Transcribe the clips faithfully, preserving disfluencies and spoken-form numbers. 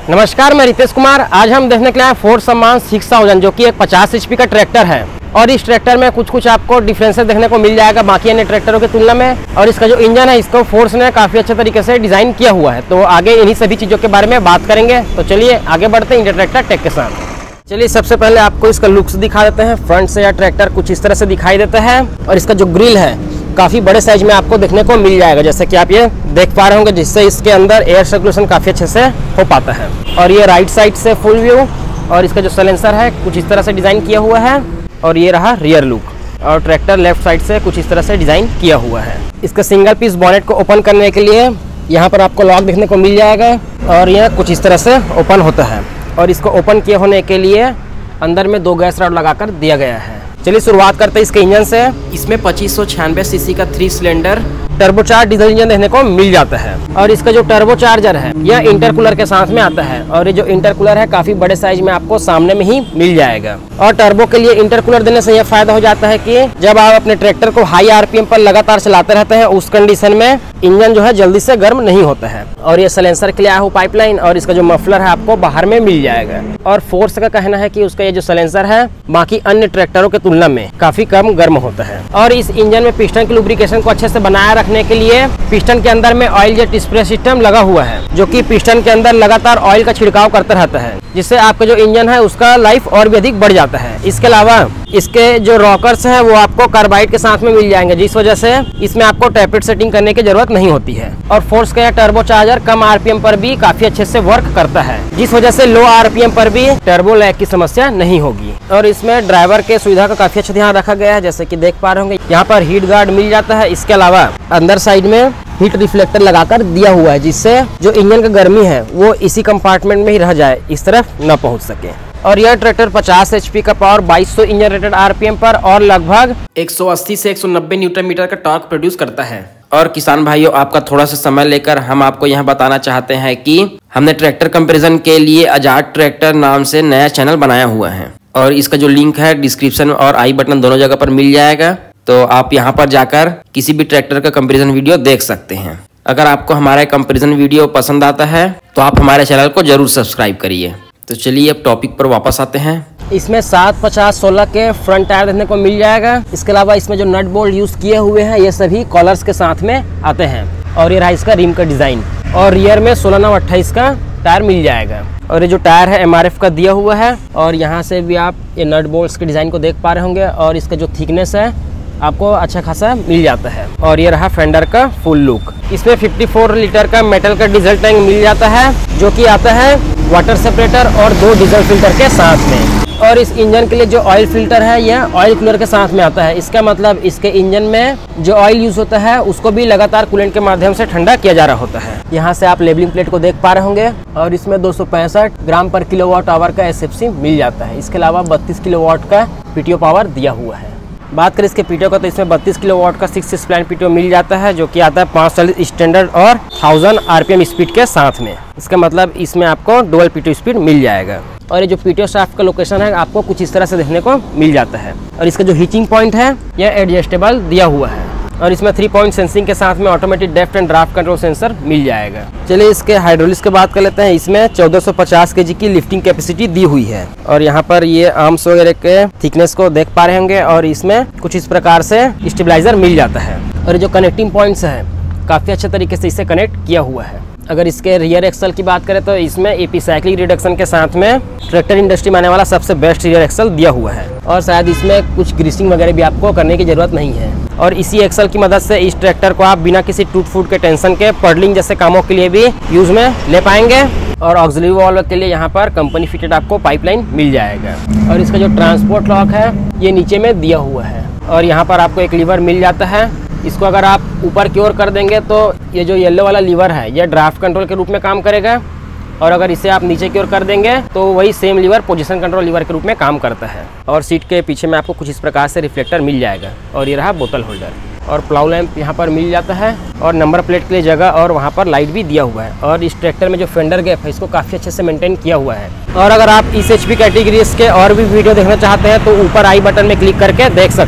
नमस्कार, मैं रितेश कुमार। आज हम देखने के लिए आए फोर्ड सम्मान सिक्स थाउजेंड, जो कि एक पचास एच पी का ट्रैक्टर है। और इस ट्रैक्टर में कुछ कुछ आपको डिफरेंसेस देखने को मिल जाएगा बाकी अन्य ट्रैक्टरों की तुलना में। और इसका जो इंजन है, इसको फोर्ड ने काफ़ी अच्छे तरीके से डिज़ाइन किया हुआ है। तो आगे इन्हीं सभी चीज़ों के बारे में बात करेंगे। तो चलिए आगे बढ़ते हैं इंडिया ट्रैक्टर टेक के साथ। चलिए सबसे पहले आपको इसका लुक्स दिखा देते हैं। फ्रंट से यह ट्रैक्टर कुछ इस तरह से दिखाई देता है और इसका जो ग्रिल है काफ़ी बड़े साइज में आपको देखने को मिल जाएगा, जैसे कि आप ये देख पा रहे होंगे, जिससे इसके अंदर एयर सर्कुलेशन काफ़ी अच्छे से हो पाता है। और ये राइट साइड से फुल व्यू, और इसका जो साइलेंसर है कुछ इस तरह से डिज़ाइन किया हुआ है। और ये रहा रियर लुक, और ट्रैक्टर लेफ्ट साइड से कुछ इस तरह से डिज़ाइन किया हुआ है। इसका सिंगल पीस बॉनेट को ओपन करने के लिए यहाँ पर आपको लॉक देखने को मिल जाएगा, और यह कुछ इस तरह से ओपन होता है। और इसको ओपन किए होने के लिए अंदर में दो गैस रॉड लगाकर दिया गया है। चलिए शुरुआत करते हैं इसके इंजन से। इसमें पच्चीस सौ छियानवे सीसी का three cylinder turbocharge diesel engine देखने को मिल जाता है। और इसका जो टर्बोचार्जर है यह इंटरकूलर के साथ में आता है, और ये जो इंटरकूलर है काफी बड़े साइज में आपको सामने में ही मिल जाएगा। और टर्बो के लिए इंटरकूलर देने से यह फायदा हो जाता है कि जब आप अपने ट्रैक्टर को हाई आरपीएम पर लगातार चलाते रहते हैं, उस कंडीशन में इंजन जो है जल्दी से गर्म नहीं होता है। और ये साइलेंसर के लिए आया हुआ पाइपलाइन, और इसका जो मफलर है आपको बाहर में मिल जाएगा। और फोर्स का कहना है कि उसका ये जो साइलेंसर है बाकी अन्य ट्रैक्टरों के तुलना में काफी कम गर्म होता है। और इस इंजन में पिस्टन की लुब्रिकेशन को अच्छे से बनाए रखने के लिए पिस्टन के अंदर में ऑयल जेट स्प्रे सिस्टम लगा हुआ है, जो कि पिस्टन के अंदर लगातार ऑयल का छिड़काव करता रहता है, जिससे आपका जो इंजन है उसका लाइफ और भी अधिक बढ़ जाता है। इसके अलावा इसके जो रॉकर्स हैं वो आपको कार्बाइड के साथ में मिल जाएंगे, जिस वजह से इसमें आपको टैपेट सेटिंग करने की जरूरत नहीं होती है। और फोर्स का टर्बो चार्जर कम आरपीएम पर भी काफी अच्छे से वर्क करता है, जिस वजह से लो आरपीएम पर भी टर्बो लैग की समस्या नहीं होगी। और इसमें ड्राइवर के सुविधा का काफी अच्छा ध्यान रखा गया है, जैसे कि देख पा रहे होंगे यहाँ पर हीट गार्ड मिल जाता है। इसके अलावा अंदर साइड में हीट रिफ्लेक्टर लगाकर दिया हुआ है, जिससे जो इंजन का गर्मी है वो इसी कंपार्टमेंट में ही रह जाए, इस तरफ न पहुंच सके। और यह ट्रैक्टर पचास एचपी का पावर बाईस सौ इंजन रेटेड आरपीएम पर और लगभग एक सौ अस्सी से एक सौ नब्बे न्यूटन मीटर का टॉर्क प्रोड्यूस करता है। और किसान भाइयों, आपका थोड़ा सा समय लेकर हम आपको यह बताना चाहते हैं कि हमने ट्रैक्टर कंपैरिजन के लिए आजाद ट्रैक्टर नाम से नया चैनल बनाया हुआ है, और इसका जो लिंक है डिस्क्रिप्शन और आई बटन दोनों जगह पर मिल जाएगा। तो आप यहाँ पर जाकर किसी भी ट्रैक्टर का कंपैरिजन वीडियो देख सकते हैं। अगर आपको हमारा कंपैरिजन वीडियो पसंद आता है तो आप हमारे चैनल को जरूर सब्सक्राइब करिए। तो चलिए अब टॉपिक पर वापस आते हैं। इसमें सात पचास सोलह के फ्रंट टायर देखने को मिल जाएगा। इसके अलावा इसमें जो नट बोल्ट यूज किए हुए हैं ये सभी कॉलर्स के साथ में आते हैं। और ये रहा इसका रिम का डिजाइन। और रियर में सोलह नौ अट्ठाईस का टायर मिल जाएगा। और ये जो टायर है एमआरएफ का दिया हुआ है। और यहाँ से भी आप ये नट बोल्ट्स के डिजाइन को देख पा रहे होंगे, और इसका जो थिकनेस है आपको अच्छा खासा मिल जाता है। और ये रहा फेंडर का फुल लुक। इसमें चौवन लीटर का मेटल का डीजल टैंक मिल जाता है, जो कि आता है वाटर सेपरेटर और दो डीजल फिल्टर के साथ में। और इस इंजन के लिए जो ऑयल फिल्टर है यह ऑयल कूलर के साथ में आता है। इसका मतलब इसके इंजन में जो ऑयल यूज होता है उसको भी लगातार कूलेंट के माध्यम से ठंडा किया जा रहा होता है। यहाँ से आप लेबलिंग प्लेट को देख पा रहे होंगे, और इसमें दो सौ पैंसठ ग्राम पर किलोवाट आवर का एसएफसी मिल जाता है। इसके अलावा बत्तीस किलोवाट का पीटीओ पावर दिया हुआ है। बात करें इसके पीटीओ का, तो इसमें बत्तीस किलोवाट का सिक्स स्प्लाइन पीटीओ मिल जाता है, जो कि आता है पाँच सौ चालीस स्टैंडर्ड और थाउजेंड आरपीएम स्पीड के साथ में। इसका मतलब इसमें आपको डुअल पीटीओ स्पीड मिल जाएगा। और ये जो पीटीओ शाफ्ट का लोकेशन है आपको कुछ इस तरह से देखने को मिल जाता है। और इसका जो हीचिंग पॉइंट है यह एडजस्टेबल दिया हुआ है। और इसमें थ्री पॉइंट सेंसिंग के साथ में automatic depth and draft control sensor मिल जाएगा। चलिए इसके हाइड्रोलिक्स की बात कर लेते हैं। इसमें चौदह सौ पचास केजी की लिफ्टिंग कैपेसिटी दी हुई है। और यहाँ पर ये आर्म्स वगैरह के थिकनेस को देख पा रहे होंगे, और इसमें कुछ इस प्रकार से स्टेबलाइजर मिल जाता है। और ये जो कनेक्टिंग पॉइंट्स है काफ़ी अच्छे तरीके से इसे कनेक्ट किया हुआ है। अगर इसके रियर एक्सल की बात करें तो इसमें एपीसाइक्लिक रिडक्शन के साथ में ट्रैक्टर इंडस्ट्री में आने वाला सबसे बेस्ट रियर एक्सल दिया हुआ है। और शायद इसमें कुछ ग्रीसिंग वगैरह भी आपको करने की ज़रूरत नहीं है। और इसी एक्सल की मदद से इस ट्रैक्टर को आप बिना किसी टूट फूट के टेंशन के पडलिंग जैसे कामों के लिए भी यूज़ में ले पाएंगे। और ऑक्सिलरी वाल्व के लिए यहाँ पर कंपनी फिटेड आपको पाइपलाइन मिल जाएगा। और इसका जो ट्रांसपोर्ट लॉक है ये नीचे में दिया हुआ है। और यहाँ पर आपको एक लीवर मिल जाता है। इसको अगर आप ऊपर की ओर कर देंगे तो ये जो येलो वाला लीवर है ये ड्राफ्ट कंट्रोल के रूप में काम करेगा। और अगर इसे आप नीचे की ओर कर देंगे तो वही same lever position control lever के रूप में काम करता है। और सीट के पीछे में आपको कुछ इस प्रकार से रिफ्लेक्टर मिल जाएगा। और ये रहा बोतल होल्डर। और प्लाउ लैंप यहाँ पर मिल जाता है। और नंबर प्लेट के लिए जगह और वहाँ पर लाइट भी दिया हुआ है। और इस ट्रैक्टर में जो फेंडर गैप है इसको काफ़ी अच्छे से मेंटेन किया हुआ है। और अगर आप इस एचपी कैटेगरीज के और भी वीडियो देखना चाहते हैं तो ऊपर आई बटन में क्लिक करके देख सकते हैं।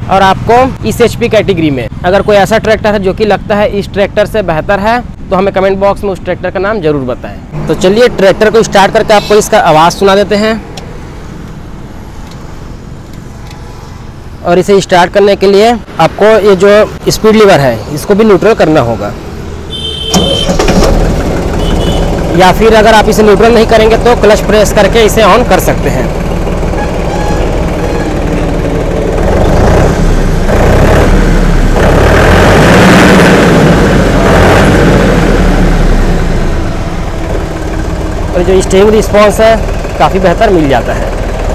और आपको इस एचपी कैटेगरी में अगर कोई ऐसा ट्रैक्टर है जो कि लगता है इस ट्रैक्टर से बेहतर है तो हमें कमेंट बॉक्स में उस ट्रैक्टर का नाम जरूर बताएं। तो चलिए ट्रैक्टर को स्टार्ट करके आपको इसका आवाज़ सुना देते हैं। और इसे स्टार्ट करने के लिए आपको ये जो स्पीड लीवर है इसको भी न्यूट्रल करना होगा, या फिर अगर आप इसे न्यूट्रल नहीं करेंगे तो क्लच प्रेस करके इसे ऑन कर सकते हैं। और जो स्टीयरिंग रिस्पॉन्स है काफ़ी बेहतर मिल जाता है।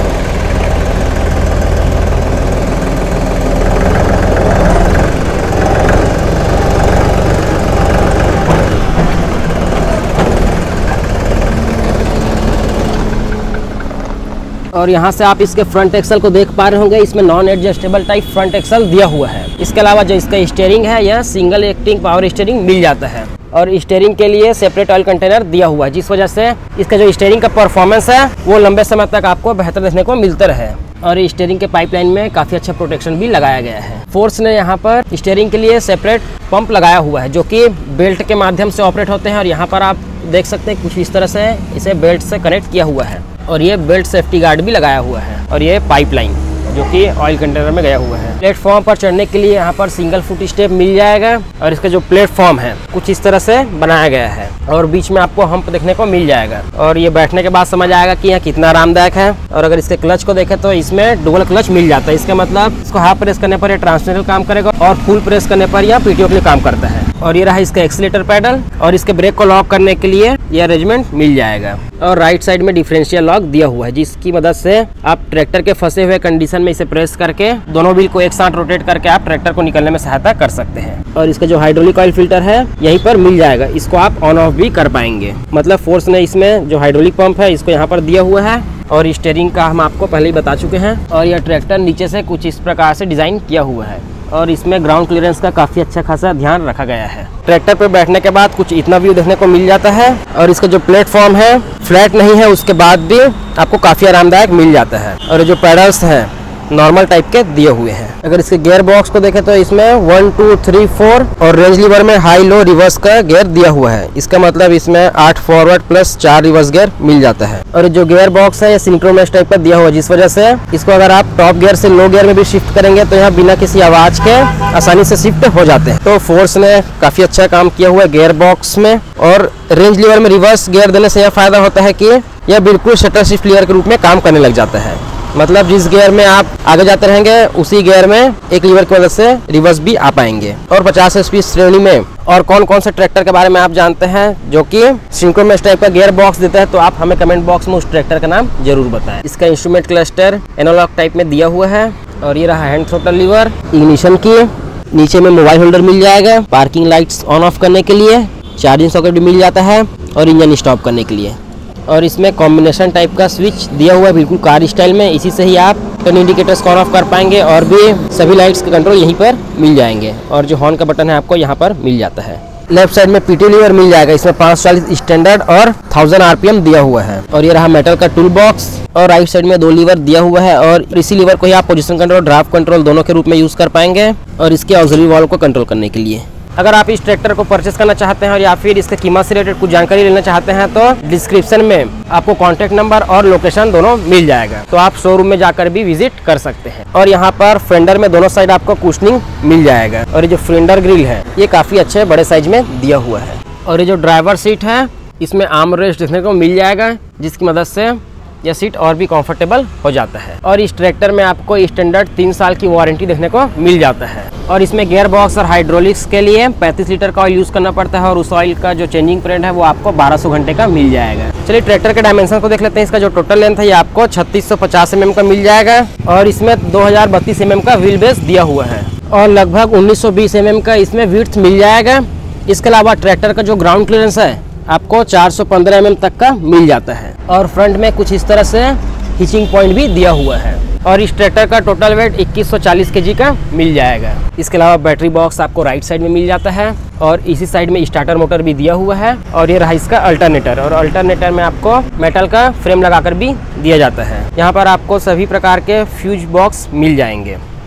और यहाँ से आप इसके फ्रंट एक्सल को देख पा रहे होंगे, इसमें non adjustable type front axle दिया हुआ है। इसके अलावा जो इसका स्टीयरिंग है यह सिंगल एक्टिंग पावर स्टीयरिंग मिल जाता है और स्टीयरिंग के लिए सेपरेट ऑयल कंटेनर दिया हुआ है, जिस वजह से इसका जो स्टीयरिंग का परफॉर्मेंस है वो लंबे समय तक आपको बेहतर देखने को मिलता रहे। और स्टीयरिंग के पाइपलाइन में काफ़ी अच्छा प्रोटेक्शन भी लगाया गया है। फोर्स ने यहाँ पर स्टीयरिंग के लिए सेपरेट पंप लगाया हुआ है जो कि बेल्ट के माध्यम से ऑपरेट होते हैं। और यहाँ पर आप देख सकते हैं कुछ इस तरह से इसे बेल्ट से कनेक्ट किया हुआ है और ये बेल्ट सेफ्टी गार्ड भी लगाया हुआ है। और ये पाइपलाइन जो कि ऑयल कंटेनर में गया हुआ है। प्लेटफॉर्म पर चढ़ने के लिए यहाँ पर सिंगल फुट स्टेप मिल जाएगा और इसका जो प्लेटफॉर्म है कुछ इस तरह से बनाया गया है और बीच में आपको हम्प देखने को मिल जाएगा। और ये बैठने के बाद समझ आएगा कि यह कितना आरामदायक है। और अगर इसके क्लच को देखें तो इसमें डुअल क्लच मिल जाता है। इसका मतलब इसको हाफ प्रेस करने पर यह ट्रांसलेशनल काम करेगा और फुल प्रेस करने पर यह पीटीओ के लिए काम करता है। और ये रहा इसका एक्सीलेटर पैडल और इसके ब्रेक को लॉक करने के लिए यह अरेंजमेंट मिल जाएगा। और राइट साइड में डिफरेंशियल लॉक दिया हुआ है जिसकी मदद से आप ट्रैक्टर के फंसे हुए कंडीशन में इसे प्रेस करके दोनों व्हील को एक साथ रोटेट करके आप ट्रैक्टर को निकलने में सहायता कर सकते हैं। और इसका जो हाइड्रोलिक ऑयल फिल्टर है यहीं पर मिल जाएगा, इसको आप ऑन ऑफ भी कर पाएंगे। मतलब फोर्स ने इसमें जो हाइड्रोलिक पंप है इसको यहाँ पर दिया हुआ है। और स्टीयरिंग का हम आपको पहले ही बता चुके हैं। और यह ट्रैक्टर नीचे से कुछ इस प्रकार से डिजाइन किया हुआ है और इसमें ग्राउंड क्लियरेंस का काफ़ी अच्छा खासा ध्यान रखा गया है। ट्रैक्टर पर बैठने के बाद कुछ इतना व्यू देखने को मिल जाता है। और इसका जो प्लेटफॉर्म है फ्लैट नहीं है, उसके बाद भी आपको काफ़ी आरामदायक मिल जाता है। और जो पैडल्स हैं नॉर्मल टाइप के दिए हुए हैं। अगर इसके गियर बॉक्स को देखें तो इसमें वन टू थ्री फोर और रेंज लीवर में हाई लो रिवर्स का गियर दिया हुआ है। इसका मतलब इसमें आठ फॉरवर्ड प्लस चार रिवर्स गियर मिल जाता है। और जो गियर बॉक्स है ये सिंक्रोनस टाइप का दिया हुआ है, जिस वजह से इसको अगर आप टॉप गियर से लो गियर में भी शिफ्ट करेंगे तो यहाँ बिना किसी आवाज के आसानी से शिफ्ट हो जाते हैं। तो फोर्स ने काफी अच्छा काम किया हुआ है गियर बॉक्स में। और रेंज लीवर में रिवर्स गियर देने से यह फायदा होता है कि यह बिल्कुल शटर शिफ्ट लीवर के रूप में काम करने लग जाता है। मतलब जिस गियर में आप आगे जाते रहेंगे उसी गियर में एक लीवर की मदद से रिवर्स भी आ पाएंगे। और पचास एचपी श्रेणी में और कौन कौन से ट्रैक्टर के बारे में आप जानते हैं जो कि सिंक्रोनस टाइप का गियर बॉक्स देता है तो आप हमें कमेंट बॉक्स में उस ट्रैक्टर का नाम जरूर बताएं। इसका इंस्ट्रूमेंट क्लस्टर एनालॉग टाइप में दिया हुआ है। और ये रहा हैंड थ्रोटल लीवर, इग्निशन की, नीचे में मोबाइल होल्डर मिल जाएगा, पार्किंग लाइट्स ऑन ऑफ करने के लिए, चार्जिंग सॉकेट भी मिल जाता है और इंजन स्टॉप करने के लिए। और इसमें कॉम्बिनेशन टाइप का स्विच दिया हुआ है बिल्कुल कार स्टाइल में, इसी से ही आप टर्न इंडिकेटर्स को ऑन ऑफ कर पाएंगे और भी सभी लाइट्स के कंट्रोल यहीं पर मिल जाएंगे। और जो हॉर्न का बटन है आपको यहाँ पर मिल जाता है। लेफ्ट साइड में पीटी लीवर मिल जाएगा, इसमें पाँच सौ चालीस स्टैंडर्ड और थाउजेंड आरपीएम दिया हुआ है। और ये रहा मेटल का टूल बॉक्स। और राइट साइड में दो लीवर दिया हुआ है और इसी लीवर को ही आप पोजीशन कंट्रोल ड्राफ्ट कंट्रोल दोनों के रूप में यूज कर पाएंगे और इसके ऑक्सिलरी वाल्व को कंट्रोल करने के लिए। अगर आप इस ट्रैक्टर को परचेस करना चाहते हैं और या फिर इसके कीमत से रिलेटेड कुछ जानकारी लेना चाहते हैं तो डिस्क्रिप्शन में आपको कॉन्टैक्ट नंबर और लोकेशन दोनों मिल जाएगा, तो आप शोरूम में जाकर भी विजिट कर सकते हैं। और यहाँ पर फेंडर में दोनों साइड आपको कुशनिंग मिल जाएगा। और ये जो फेंडर ग्रिल है ये काफ़ी अच्छे बड़े साइज में दिया हुआ है। और ये जो ड्राइवर सीट है इसमें आर्म रेस्ट देखने को मिल जाएगा, जिसकी मदद से यह सीट और भी कंफर्टेबल हो जाता है। और इस ट्रैक्टर में आपको स्टैंडर्ड तीन साल की वारंटी देखने को मिल जाता है। और इसमें गियर बॉक्स और हाइड्रोलिक्स के लिए पैंतीस लीटर का ऑयल यूज करना पड़ता है और उस ऑयल का जो चेंजिंग पीरियड है वो आपको बारह सौ घंटे का मिल जाएगा। चलिए ट्रैक्टर के डायमेंशन को देख लेते हैं। इसका जो टोटल लेंथ है ये आपको छत्तीस सौ पचास एम एम का मिल जाएगा और इसमें दो हजार बत्तीस एम एम का व्हील बेस दिया हुआ है और लगभग उन्नीस सौ बीस एम एम का इसमें विड्थ मिल जाएगा। इसके अलावा ट्रैक्टर का जो ग्राउंड क्लियरेंस है आपको चार सौ पंद्रह एम एम तक का मिल जाता है। और फ्रंट में कुछ इस तरह से हिचिंग पॉइंट भी दिया हुआ है। और इस ट्रैक्टर का टोटल वेट इक्कीस सौ चालीस केजी का मिल जाएगा। इसके अलावा बैटरी बॉक्स आपको राइट साइड में मिल जाता है और इसी साइड में स्टार्टर मोटर भी दिया हुआ है। और ये रहा इसका अल्टरनेटर और अल्टरनेटर में आपको मेटल का फ्रेम लगाकर भी दिया जाता है। यहाँ पर आपको सभी प्रकार के फ्यूज बॉक्स मिल जाएंगे।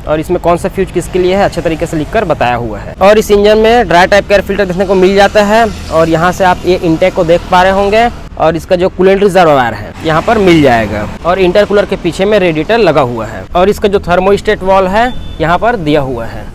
और इसमें कौन सा फ्यूज किसके लिए है अच्छे तरीके से लिखकर बताया हुआ है। और इस इंजन में ड्राई टाइप का एयर फिल्टर देखने को मिल जाता है और यहाँ से आप ये इंटेक को देख पा रहे होंगे और इसका जो कूलेंट रिजर्वायर है यहाँ पर मिल जाएगा और इंटरकूलर के पीछे में रेडिएटर लगा हुआ है और इसका जो थर्मोस्टेट वाल्व है यहाँ पर दिया हुआ है।